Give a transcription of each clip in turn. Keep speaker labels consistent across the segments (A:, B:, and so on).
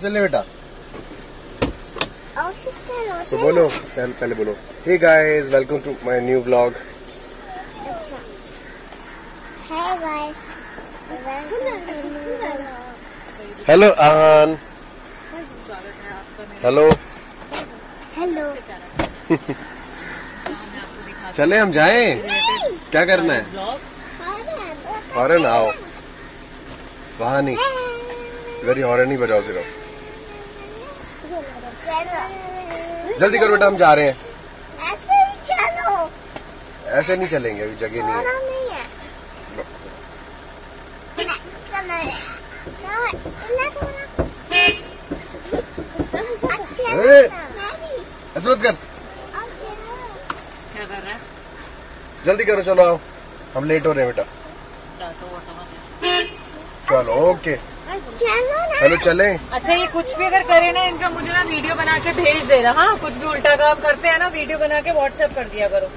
A: चले बेटा? तो बोलो, पहले बोलो, hey guys, welcome to my new vlog.
B: Hey guys,
A: hello आन, हेलो
B: हेलो।
A: चले हम जाएं? क्या करना है? हॉर्न आओ, वहाँ नहीं, इधर ही हॉर्न नहीं बजाओ सिर्फ। जल्दी करो बेटा, हम जा रहे हैं।
B: ऐसे ही चलो।
A: ऐसे नहीं चलेंगे, अभी जगह नहीं है। ऐसे मत कर,
C: क्या कर रहा है?
A: जल्दी करो, चलो आओ, हम लेट हो रहे हैं बेटा। चलो ओके, चलो चलें।
C: अच्छा, ये कुछ भी अगर करे ना इनका, मुझे ना वीडियो बना के भेज देना। हाँ, कुछ भी उल्टा काम करते हैं ना, वीडियो बना के व्हाट्सएप कर दिया करो।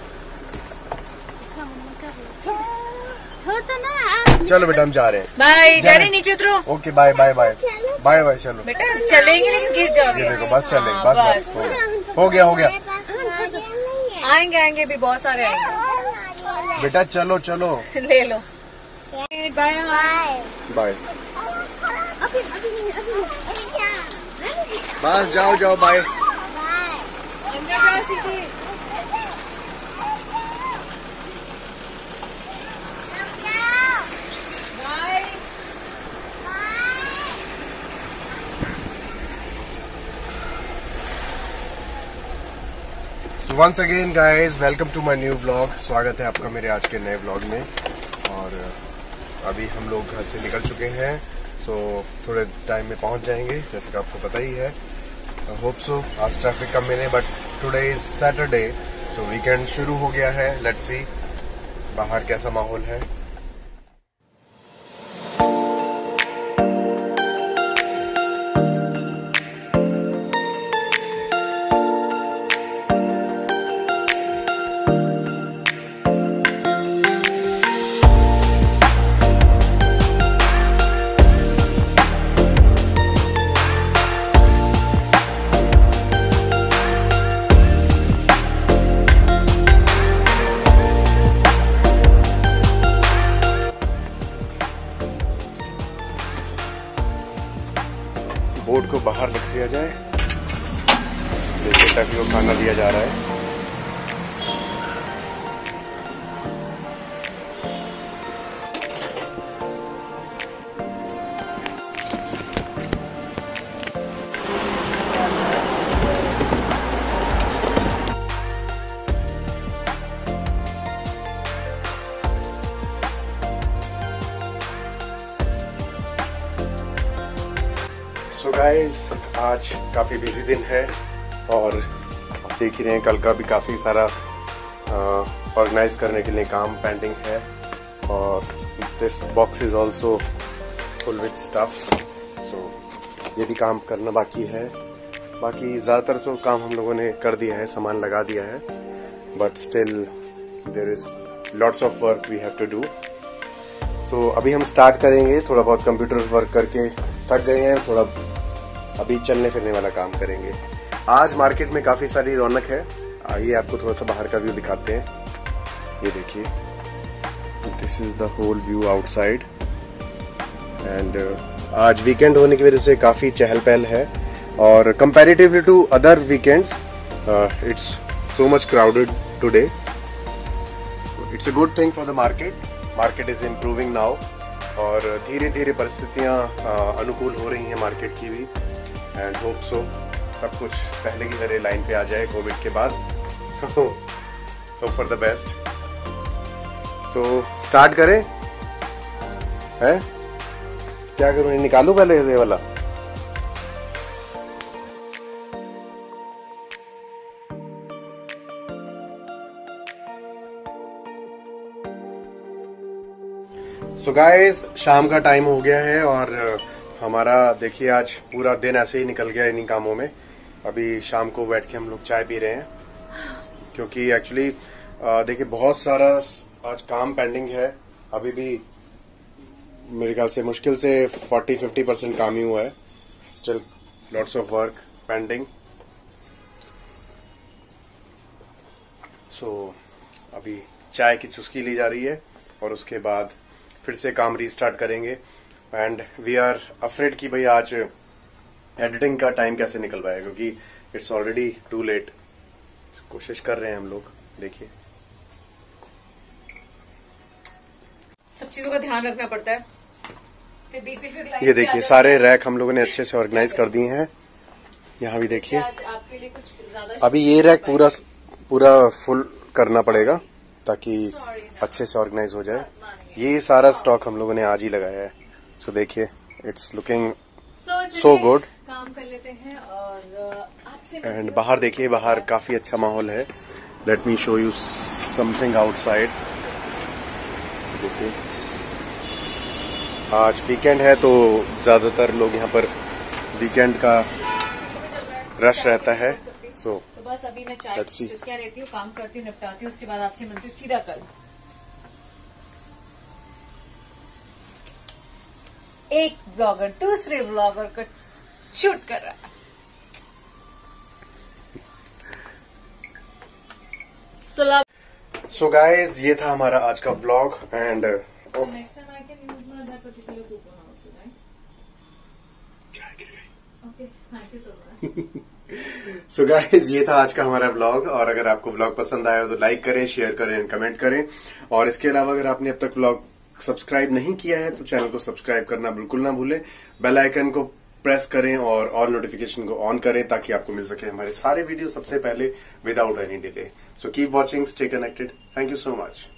A: चलो बेटा, हम जा रहे हैं।
C: बाय, जा रहे, नीचे उतरो।
A: Okay, bye bye bye bye bye. चलो
C: बेटा चलेंगे लेकिन गिर जाओगे।
A: ये देखो, बस चले, बस हो गया।
C: आएंगे भी, बहुत सारे आएंगे।
A: बेटा चलो चलो,
C: ले लो। Bye
A: bye. बस जाओ बाय।
C: अंदर जाओ सीधी।
A: Once again guys, welcome to my new vlog. स्वागत है आपका मेरे आज के नए व्लॉग में। और अभी हम लोग घर से निकल चुके हैं, सो थोड़े टाइम में पहुंच जाएंगे, जैसे कि आपको पता ही है। होप सो आज ट्रैफिक कम मिले, but today is Saturday, so weekend शुरू हो गया है। लेट्स सी बाहर कैसा माहौल है। बोर्ड को बाहर रख दिया जाए, देखिए टैक्सी को खाना दिया जा रहा है। सो गाइज, आज काफ़ी बिजी दिन है और आप देख ही रहे हैं, कल का भी काफ़ी सारा ऑर्गेनाइज करने के लिए काम पेंडिंग है। और this box is also full with stuff, so ये भी काम करना बाकी है। बाकी ज़्यादातर तो काम हम लोगों ने कर दिया है, सामान लगा दिया है, but still there is lots of work we have to do. So अभी हम स्टार्ट करेंगे, थोड़ा बहुत कंप्यूटर वर्क करके थक गए हैं, थोड़ा अभी चलने फिरने वाला काम करेंगे। आज मार्केट में काफी सारी रौनक है, आइए आपको थोड़ा सा बाहर का व्यू दिखाते हैं। ये देखिए, this is the whole view outside. And आज वीकेंड होने की वजह से काफी चहल पहल है, और comparatively to other weekends it's so much crowded today. It's a good thing for the market is improving now, और धीरे धीरे परिस्थितियां अनुकूल हो रही हैं मार्केट की भी। एंड होप सो सब कुछ पहले की तरह लाइन पे आ जाए कोविड के बाद। So hope for the best. So start करें, हैं? क्या करूं, निकालूं पहले ये वाला? सो गाइस, शाम का टाइम हो गया है और हमारा देखिए आज पूरा दिन ऐसे ही निकल गया इन्हीं कामों में। अभी शाम को बैठ के हम लोग चाय पी रहे हैं, क्योंकि एक्चुअली देखिए बहुत सारा आज काम पेंडिंग है। अभी भी मेरे ख्याल से मुश्किल से 40-50% काम ही हुआ है। Still lots of work pending. So अभी चाय की चुस्की ली जा रही है और उसके बाद फिर से काम रीस्टार्ट करेंगे। एंड वी आर अफ्रेड कि भाई आज एडिटिंग का टाइम कैसे निकल पाएगा, क्योंकि इट्स ऑलरेडी टू लेट। कोशिश कर रहे हैं हम लोग, देखिए।
C: सब चीजों का ध्यान रखना पड़ता है। फिर बीच में
A: ये देखिए सारे रैक हम लोगों ने अच्छे से ऑर्गेनाइज कर दिए हैं। यहाँ भी देखिए,
C: आपके लिए कुछ ज्यादा
A: अभी ये रैक पूरा फुल करना पड़ेगा ताकि अच्छे से ऑर्गेनाइज हो जाए। ये सारा स्टॉक हम लोगों ने आज ही लगाया है। सो देखिए, इट्स लुकिंग सो गुड।
C: काम कर लेते हैं और आपसे
A: एंड बाहर देखिए, बाहर काफी अच्छा माहौल है। Let me show you something outside. देखिए, आज वीकेंड है तो ज्यादातर लोग यहाँ पर वीकेंड का रश रहता है। सो
C: तो बस अभी मैं चाय चुस्कियां लेती हूँ, काम करती हूँ, निपटाती हूँ, उसके बाद आपसे मिलती हूँ सीधा कल। एक ब्लॉगर दूसरे ब्लॉगर को शूट कर रहा है।
A: सो गाइज, ये था हमारा आज का blog. And
C: next time I can use that particular coupon also, right?
A: चाय गिर गई।
C: Okay, thank you so much.
A: So guys, ये था आज का हमारा व्लॉग। और अगर आपको व्लॉग पसंद आया हो तो लाइक करें, शेयर करें, कमेंट करें। और इसके अलावा अगर आपने अब तक व्लॉग सब्सक्राइब नहीं किया है तो चैनल को सब्सक्राइब करना बिल्कुल ना भूलें। बेल आइकन को प्रेस करें और ऑल नोटिफिकेशन को ऑन करें ताकि आपको मिल सके हमारे सारे वीडियो सबसे पहले without any delay. So keep watching, stay connected. Thank you so much.